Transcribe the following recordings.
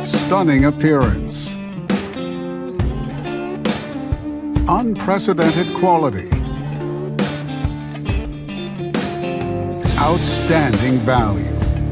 Stunning appearance. Unprecedented quality. Outstanding value.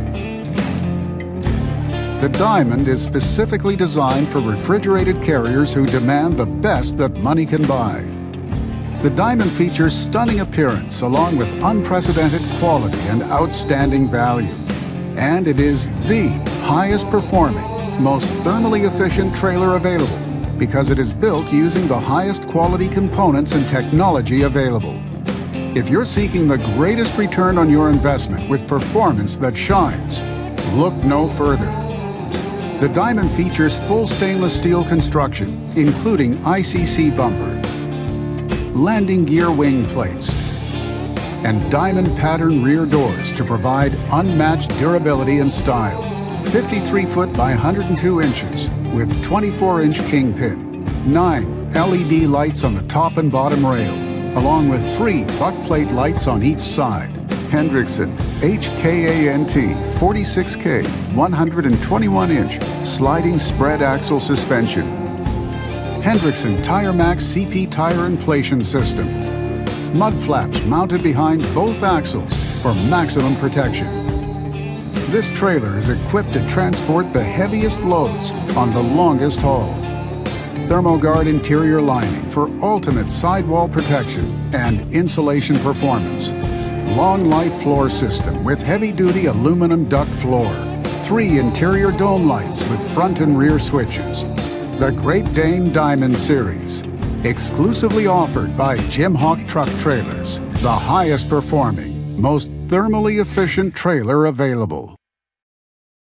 The Diamond is specifically designed for refrigerated carriers who demand the best that money can buy. The Diamond features stunning appearance along with unprecedented quality and outstanding value. And it is the highest performing, most thermally efficient trailer available because it is built using the highest quality components and technology available. If you're seeking the greatest return on your investment with performance that shines, look no further. The Diamond features full stainless steel construction, including ICC bumper, landing gear wing plates, and diamond pattern rear doors to provide unmatched durability and style. 53 foot by 102 inches with 24-inch kingpin, 9 LED lights on the top and bottom rail, along with 3 buck plate lights on each side. Hendrickson HKANT 46K 121-inch sliding spread axle suspension. Hendrickson TireMax CP tire inflation system. Mud flaps mounted behind both axles for maximum protection. This trailer is equipped to transport the heaviest loads on the longest haul. ThermoGuard interior lining for ultimate sidewall protection and insulation performance. Long life floor system with heavy-duty aluminum duct floor. 3 interior dome lights with front and rear switches. The Great Dane Diamond Series, exclusively offered by Jim Hawk Truck Trailers, the highest performing, most thermally efficient trailer available.